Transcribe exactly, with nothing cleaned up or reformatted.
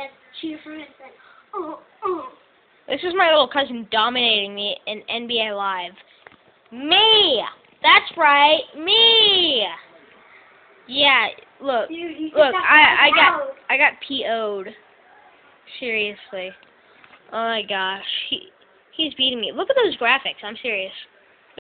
said, cheer for him, said, oh, oh. This is my little cousin dominating me in N B A Live. Me! That's right, me! Yeah, look, Dude, you look, I, I got, out. I got P O'd. Seriously. Oh my gosh, he, he's beating me. Look at those graphics, I'm serious.